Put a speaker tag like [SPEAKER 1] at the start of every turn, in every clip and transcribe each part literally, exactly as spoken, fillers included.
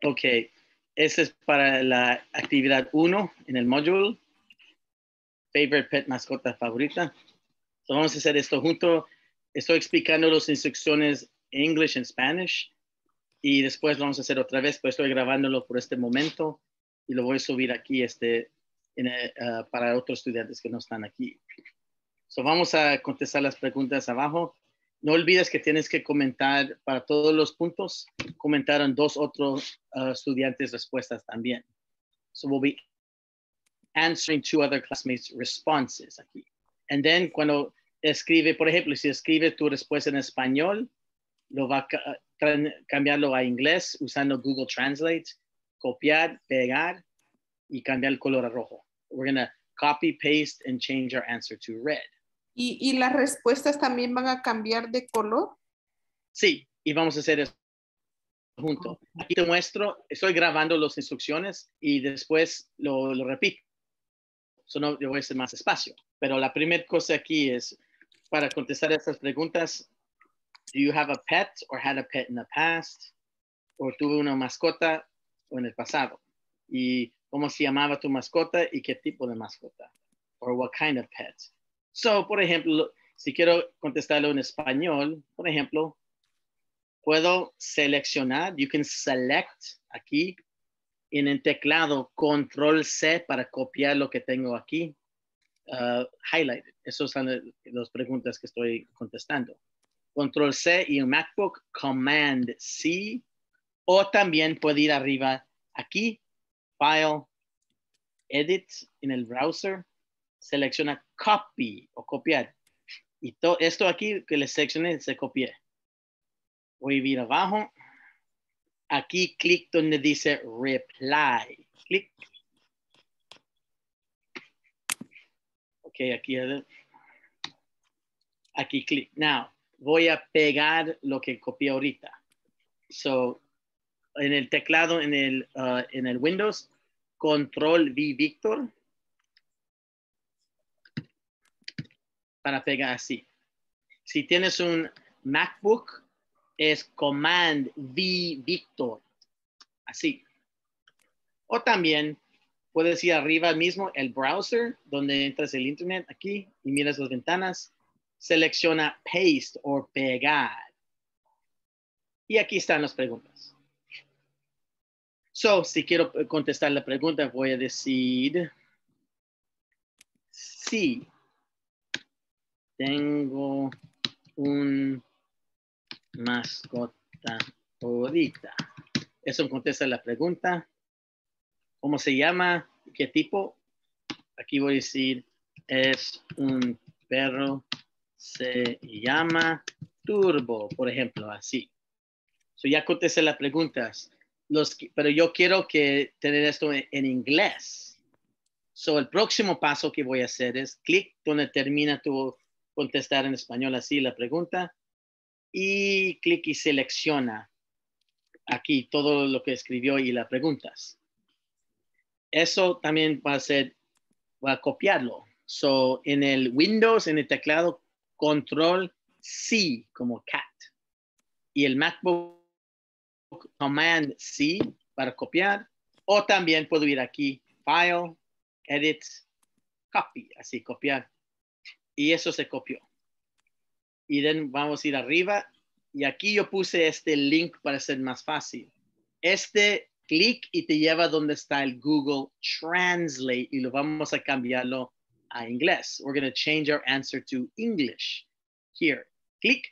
[SPEAKER 1] Ok, ese es para la actividad uno en el módulo. Favorite pet, mascota favorita. So vamos a hacer esto junto. Estoy explicando las instrucciones en English y Spanish. Y después lo vamos a hacer otra vez, pues estoy grabándolo por este momento y lo voy a subir aquí este, en, uh, para otros estudiantes que no están aquí. So vamos a contestar las preguntas abajo. No olvides que tienes que comentar para todos los puntos. Comentaron dos otros uh, estudiantes respuestas también. So we'll be answering two other classmates' responses aquí. And then cuando escribe, por ejemplo, si escribe tu respuesta en español, lo va a cambiarlo a inglés usando Google Translate, copiar, pegar y cambiar el color a rojo. We're going to copy, paste, and change our answer to red.
[SPEAKER 2] ¿Y, ¿Y las respuestas también van a cambiar de color?
[SPEAKER 1] Sí, y vamos a hacer eso junto. Aquí te muestro, estoy grabando las instrucciones y después lo, lo repito. So no, yo voy a hacer más espacio. Pero la primera cosa aquí es, para contestar estas preguntas, do you have a pet or had a pet in the past? O tuve una mascota o en el pasado. Y cómo se llamaba tu mascota y qué tipo de mascota. Or what kind of pet. So, por ejemplo, si quiero contestarlo en español, por ejemplo, puedo seleccionar, you can select aquí en el teclado control C para copiar lo que tengo aquí. Uh, highlighted. Esas son las preguntas que estoy contestando. Control C y en MacBook, Command C. O también puede ir arriba aquí, File, Edit en el browser, selecciona Copy o copiar. Y todo esto aquí que le seleccioné se copié. Voy a ir abajo. Aquí clic donde dice Reply. Clic. Ok, aquí. Aquí clic. Now, voy a pegar lo que copié ahorita. So, en el teclado, en el, uh, en el Windows, Control V Victor para pegar así. Si tienes un MacBook, es Command V Victor, así. O también puedes ir arriba mismo el browser, donde entras el internet aquí y miras las ventanas, selecciona Paste o pegar. Y aquí están las preguntas. So, si quiero contestar la pregunta, voy a decir, sí, tengo un mascota favorita. Eso contesta la pregunta. ¿Cómo se llama? ¿Qué tipo? Aquí voy a decir, es un perro, se llama Turbo, por ejemplo, así. So ya contesté las preguntas. Los, pero yo quiero que tener esto en, en inglés. So, el próximo paso que voy a hacer es clic donde termina tu contestar en español así la pregunta y clic y selecciona aquí todo lo que escribió y las preguntas. Eso también va a ser, va a copiarlo. So, en el Windows, en el teclado, Control C como cat. Y el MacBook, Command C para copiar. O también puedo ir aquí, File, Edit, Copy, así copiar. Y eso se copió. Y then vamos a ir arriba. Y aquí yo puse este link para ser más fácil. Este clic y te lleva donde está el Google Translate y lo vamos a cambiarlo a inglés. We're going to change our answer to English. Here, clic.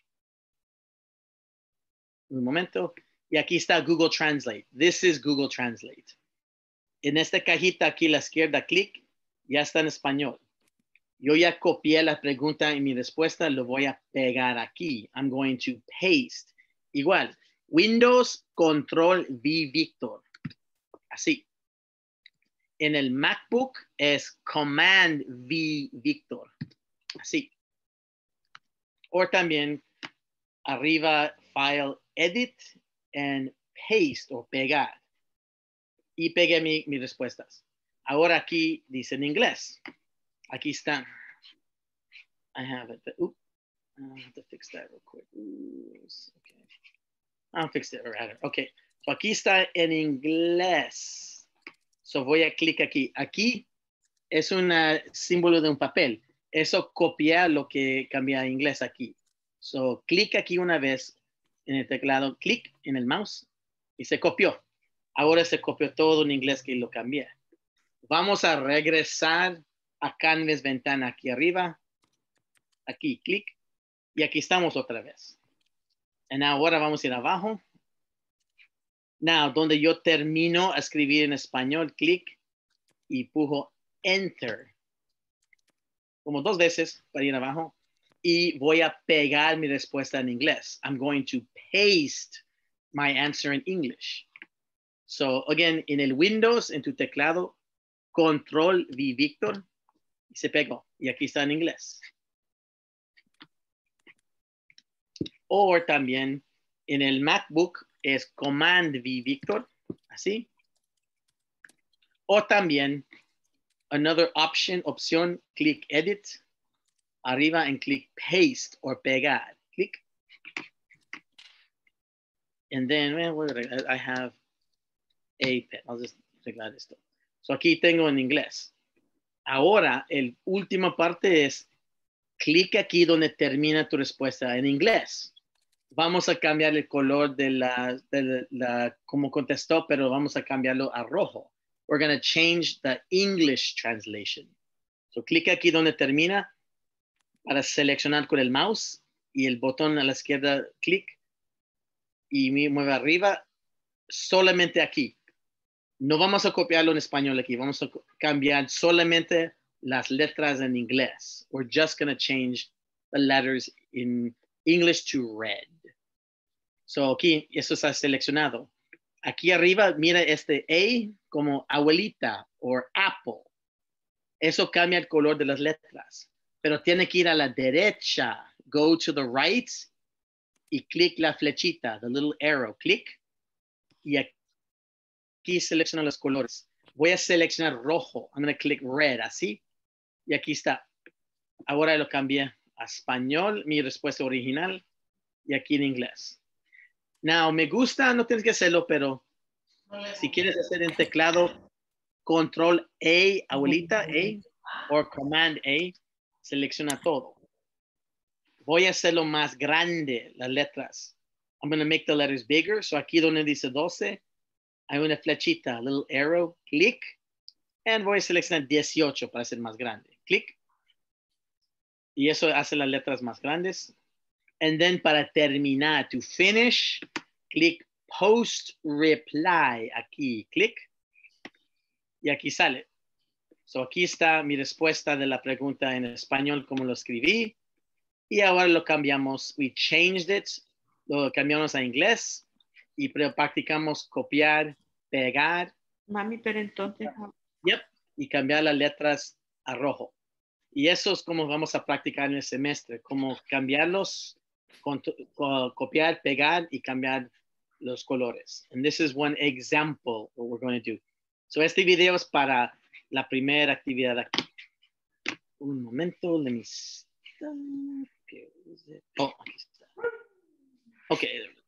[SPEAKER 1] Un momento. Y aquí está Google Translate. This is Google Translate. En esta cajita aquí a la izquierda, clic, ya está en español. Yo ya copié la pregunta y mi respuesta lo voy a pegar aquí. I'm going to paste. Igual, Windows, Control V Victor. Así. En el MacBook es Command V Victor. Así. O también arriba, File, Edit, and Paste o pegar. Y pegué mi, mis respuestas. Ahora aquí dice en inglés. Aquí está. I have it. Oop. I have to fix that real quick. Ooh, okay. I'll fix it. Right. Okay. So aquí está en inglés. So voy a clic aquí. Aquí es un símbolo de un papel. Eso copia lo que cambia a inglés aquí. So clic aquí una vez en el teclado, clic en el mouse y se copió. Ahora se copió todo en inglés que lo cambié. Vamos a regresar a Canvas ventana aquí arriba. Aquí, clic. Y aquí estamos otra vez. Y ahora vamos a ir abajo. Now, donde yo termino a escribir en español, clic y pujo Enter. Como dos veces para ir abajo. Y voy a pegar mi respuesta en inglés. I'm going to paste my answer in English. So, again, en el Windows, en tu teclado, Control V Victor, y se pegó. Y aquí está en inglés. O también en el MacBook es Command V Victor, así. O también, another option, opción, click Edit, arriba en click Paste o pegar. Click. And then, well, I have a pen. I'll just arreglar esto. So aquí tengo en inglés. Ahora, el última parte es clic aquí donde termina tu respuesta en inglés. Vamos a cambiar el color de la, de la, la como contestó, pero vamos a cambiarlo a rojo. We're going to change the English translation. So clic aquí donde termina para seleccionar con el mouse y el botón a la izquierda, clic y mueve arriba, solamente aquí. No vamos a copiarlo en español aquí, vamos a cambiar solamente las letras en inglés. We're just going to change the letters in English to red. So aquí, eso está seleccionado. Aquí arriba, mira este A como abuelita o Apple. Eso cambia el color de las letras. Pero tiene que ir a la derecha. Go to the right y clic la flechita, the little arrow. Clic y aquí selecciona los colores. Voy a seleccionar rojo. I'm going to click red, así. Y aquí está. Ahora lo cambié a español, mi respuesta original, y aquí en inglés. Now, me gusta, no tienes que hacerlo, pero si quieres hacer en teclado, control A, abuelita, A, o command A, selecciona todo. Voy a hacerlo más grande, las letras. I'm going to make the letters bigger. So aquí donde dice doce, hay una flechita, little arrow, clic, and voy a seleccionar dieciocho para hacer más grande. Clic. Y eso hace las letras más grandes. And then para terminar, to finish, click post reply. Aquí, clic. Y aquí sale. So aquí está mi respuesta de la pregunta en español, como lo escribí. Y ahora lo cambiamos. We changed it. Lo cambiamos a inglés. Y practicamos copiar, pegar.
[SPEAKER 2] Mami, pero entonces...
[SPEAKER 1] Yep. Y cambiar las letras a rojo. Y eso es como vamos a practicar en el semestre. Como cambiarlos, copiar, pegar y cambiar los colores. And this is one example what we're going to do. So este video es para la primera actividad aquí. Un momento, let me stop. Oh, aquí está. Okay.